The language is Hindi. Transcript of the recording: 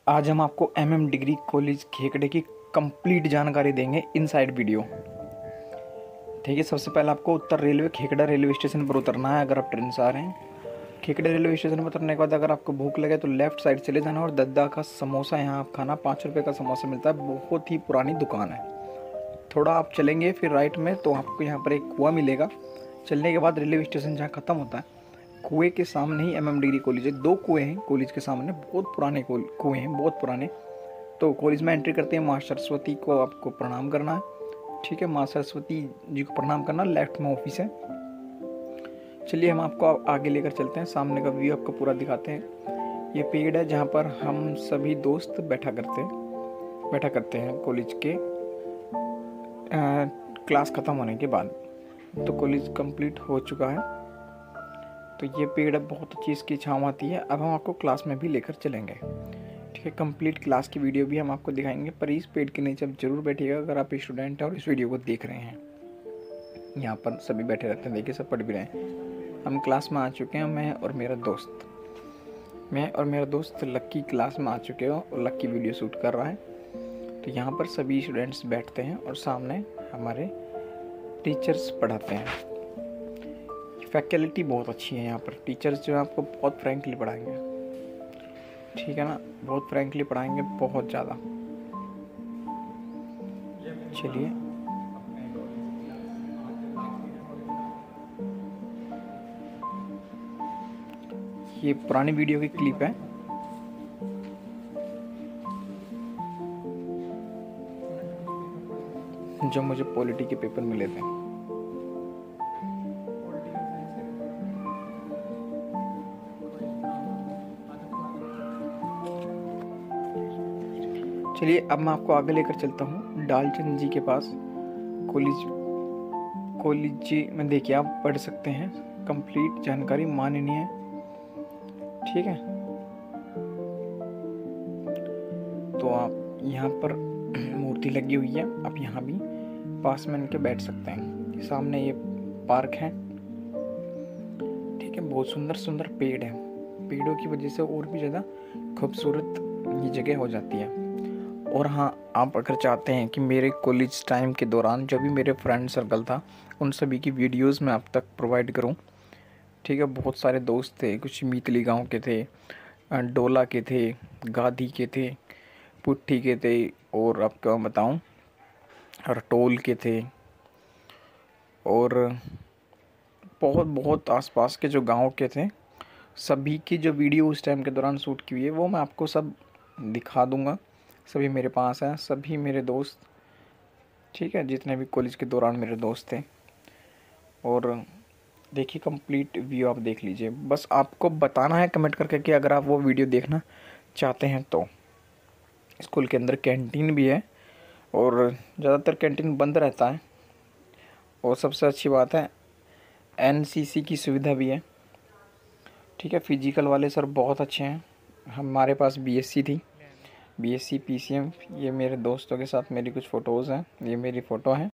आज हम आपको MM डिग्री कॉलेज खेकड़े की कंप्लीट जानकारी देंगे इनसाइड वीडियो। ठीक है, सबसे पहले आपको Uttar railway Khekra railway station पर उतरना है। अगर आप ट्रेन से आ रहे हैं खेकड़े रेलवे स्टेशन पर उतरने के बाद अगर आपको भूख लगे तो लेफ्ट साइड चले जाना और दद्दा का समोसा यहाँ आप खाना, 5 रुपये का समोसा मिलता है। बहुत ही पुरानी दुकान है। थोड़ा आप चलेंगे फिर राइट में तो आपको यहाँ पर एक कुआं मिलेगा। चलने के बाद रेलवे स्टेशन जहाँ ख़त्म होता है कुएं के सामने ही MM डिग्री कॉलेज है। 2 कुएं हैं कॉलेज के सामने, बहुत पुराने कुएं हैं, बहुत पुराने। तो कॉलेज में एंट्री करते हैं माँ सरस्वती को आपको प्रणाम करना है। ठीक है, माँ सरस्वती जी को प्रणाम करना। लेफ्ट में ऑफिस है। चलिए हम आपको आगे लेकर चलते हैं, सामने का व्यू आपको पूरा दिखाते हैं। ये पेड़ है जहाँ पर हम सभी दोस्त बैठा करते हैं कॉलेज के क्लास ख़त्म होने के बाद। तो कॉलेज कंप्लीट हो चुका है। तो ये पेड़ है, बहुत अच्छी इसकी छाँव आती है। अब हम आपको क्लास में भी लेकर चलेंगे। ठीक है, कंप्लीट क्लास की वीडियो भी हम आपको दिखाएंगे। पर इस पेड़ के नीचे आप जरूर बैठिएगा अगर आप स्टूडेंट हैं और इस वीडियो को देख रहे हैं। यहाँ पर सभी बैठे रहते हैं, देखिए सब पढ़ भी रहे हैं। हम क्लास में आ चुके हैं। मैं और मेरा दोस्त लक्की क्लास में आ चुके हैं और लक्की वीडियो शूट कर रहा है। तो यहाँ पर सभी स्टूडेंट्स बैठते हैं और सामने हमारे टीचर्स पढ़ाते हैं। फैकल्टी बहुत अच्छी है यहाँ पर। टीचर्स जो है आपको बहुत फ्रैंकली पढ़ाएंगे। ठीक है ना, बहुत फ्रैंकली पढ़ाएंगे, बहुत ज़्यादा। चलिए ये पुरानी वीडियो की क्लिप है। जो मुझे पॉलिटी के पेपर मिले थे। चलिए अब मैं आपको आगे लेकर चलता हूँ डालचंद जी के पास। कॉलेज में देखिए आप पढ़ सकते हैं कंप्लीट जानकारी माननीय। ठीक है, तो आप यहाँ पर मूर्ति लगी हुई है, आप यहाँ भी पास में इनके बैठ सकते हैं। सामने ये पार्क है। ठीक है, बहुत सुंदर सुंदर पेड़ है। पेड़ों की वजह से और भी ज़्यादा खूबसूरत ये जगह हो जाती है। और हाँ, आप अगर चाहते हैं कि मेरे कॉलेज टाइम के दौरान जो भी मेरे फ्रेंड सर्कल था उन सभी की वीडियोस मैं आप तक प्रोवाइड करूं। ठीक है, बहुत सारे दोस्त थे, कुछ मीतली गांव के थे, डोला के थे, गादी के थे, पुट्ठी के थे, और आपको बताऊं रटोल के थे, और बहुत आसपास के जो गांव के थे। सभी की जो वीडियो उस टाइम के दौरान शूट की हुई है वो मैं आपको सब दिखा दूंगा। सभी मेरे पास हैं, सभी मेरे दोस्त। ठीक है, जितने भी कॉलेज के दौरान मेरे दोस्त थे। और देखिए कंप्लीट व्यू आप देख लीजिए। बस आपको बताना है कमेंट करके कि अगर आप वो वीडियो देखना चाहते हैं तो। स्कूल के अंदर कैंटीन भी है और ज़्यादातर कैंटीन बंद रहता है। और सबसे अच्छी बात है NCC की सुविधा भी है। ठीक है, फिजिकल वाले सर बहुत अच्छे हैं। हमारे पास BSc थी, BSc PCM। ये मेरे दोस्तों के साथ मेरी कुछ फ़ोटोज़ हैं, ये मेरी फ़ोटो है।